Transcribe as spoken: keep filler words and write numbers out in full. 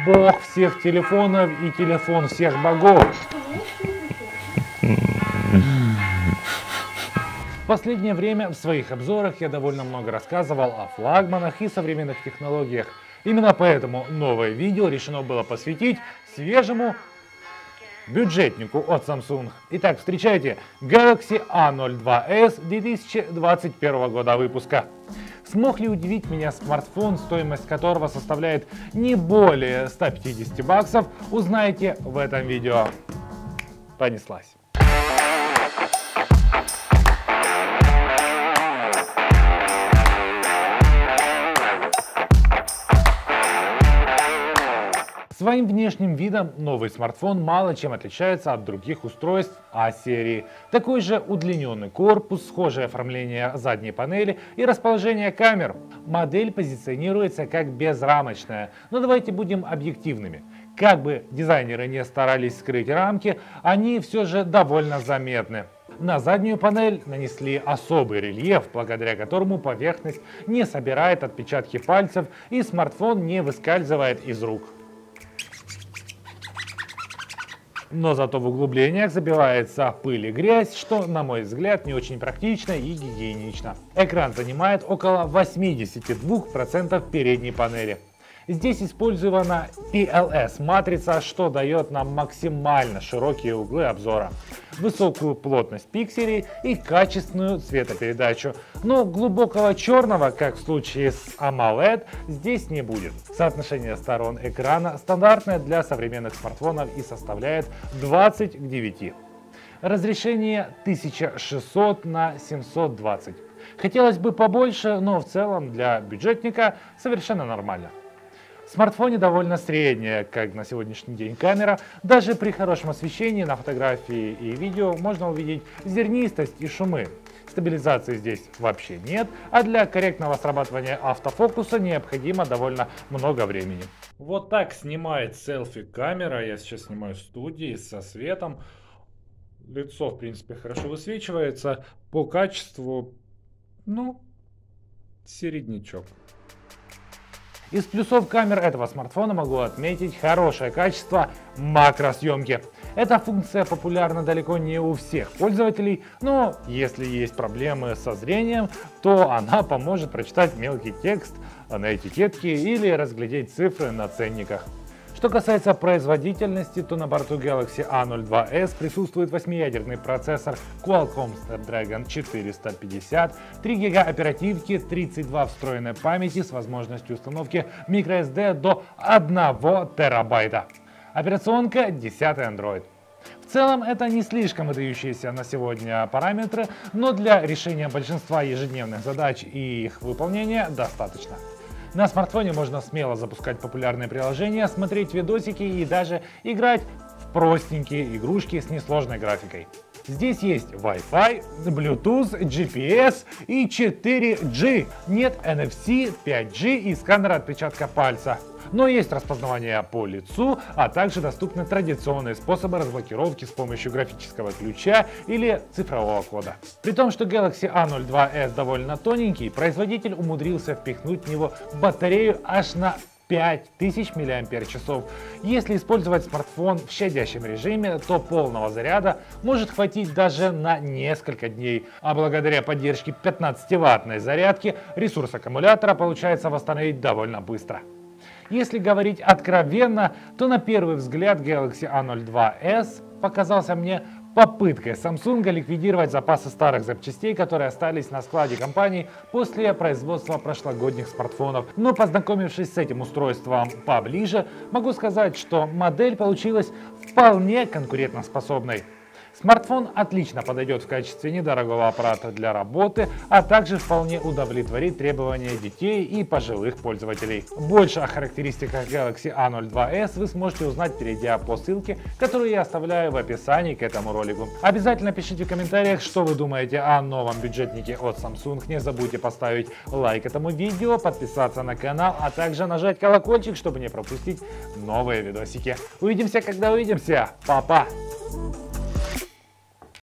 бог всех телефонов и телефон всех богов. В последнее время в своих обзорах я довольно много рассказывал о флагманах и современных технологиях. Именно поэтому новое видео решено было посвятить свежему бюджетнику от Samsung. Итак, встречайте Galaxy а ноль два эс две тысячи двадцать первого года выпуска. Смог ли удивить меня смартфон, стоимость которого составляет не более ста пятидесяти баксов, узнаете в этом видео. Понеслась. Своим внешним видом новый смартфон мало чем отличается от других устройств А-серии. Такой же удлиненный корпус, схожее оформление задней панели и расположение камер. Модель позиционируется как безрамочная, но давайте будем объективными. Как бы дизайнеры не старались скрыть рамки, они все же довольно заметны. На заднюю панель нанесли особый рельеф, благодаря которому поверхность не собирает отпечатки пальцев и смартфон не выскальзывает из рук. Но зато в углублениях забивается пыль и грязь, что, на мой взгляд, не очень практично и гигиенично. Экран занимает около восьмидесяти двух процентов передней панели. Здесь использована пи эл эс-матрица, что дает нам максимально широкие углы обзора, высокую плотность пикселей и качественную цветопередачу. Но глубокого черного, как в случае с AMOLED, здесь не будет. Соотношение сторон экрана стандартное для современных смартфонов и составляет двадцать к девяти. Разрешение тысяча шестьсот на семьсот двадцать. Хотелось бы побольше, но в целом для бюджетника совершенно нормально. В смартфоне довольно средняя, как на сегодняшний день, камера. Даже при хорошем освещении на фотографии и видео можно увидеть зернистость и шумы. Стабилизации здесь вообще нет, а для корректного срабатывания автофокуса необходимо довольно много времени. Вот так снимает селфи-камера. Я сейчас снимаю в студии со светом. Лицо, в принципе, хорошо высвечивается. По качеству, ну, середнячок. Из плюсов камер этого смартфона могу отметить хорошее качество макросъемки. Эта функция популярна далеко не у всех пользователей, но если есть проблемы со зрением, то она поможет прочитать мелкий текст на этикетке или разглядеть цифры на ценниках. Что касается производительности, то на борту Galaxy а ноль два эс присутствует восьмиядерный процессор Qualcomm Snapdragon четыреста пятьдесят, три гига оперативки, тридцать два встроенной памяти с возможностью установки microSD до одного терабайта. Операционка десятый Android. В целом это не слишком выдающиеся на сегодня параметры, но для решения большинства ежедневных задач и их выполнения достаточно. На смартфоне можно смело запускать популярные приложения, смотреть видосики и даже играть в простенькие игрушки с несложной графикой. Здесь есть Wi-Fi, Bluetooth, джи пи эс и четыре джи. Нет эн эф си, пять джи и сканера отпечатка пальца. Но есть распознавание по лицу, а также доступны традиционные способы разблокировки с помощью графического ключа или цифрового кода. При том, что Galaxy а ноль два эс довольно тоненький, производитель умудрился впихнуть в него батарею аж на пять тысяч миллиампер-часов. Если использовать смартфон в щадящем режиме, то полного заряда может хватить даже на несколько дней, а благодаря поддержке пятнадцативаттной зарядки ресурс аккумулятора получается восстановить довольно быстро. Если говорить откровенно, то на первый взгляд Galaxy а ноль два эс показался мне попыткой Samsung ликвидировать запасы старых запчастей, которые остались на складе компании после производства прошлогодних смартфонов. Но познакомившись с этим устройством поближе, могу сказать, что модель получилась вполне конкурентоспособной. Смартфон отлично подойдет в качестве недорогого аппарата для работы, а также вполне удовлетворит требования детей и пожилых пользователей. Больше о характеристиках Galaxy а ноль два эс вы сможете узнать, перейдя по ссылке, которую я оставляю в описании к этому ролику. Обязательно пишите в комментариях, что вы думаете о новом бюджетнике от Samsung. Не забудьте поставить лайк этому видео, подписаться на канал, а также нажать колокольчик, чтобы не пропустить новые видосики. Увидимся, когда увидимся. Па-па!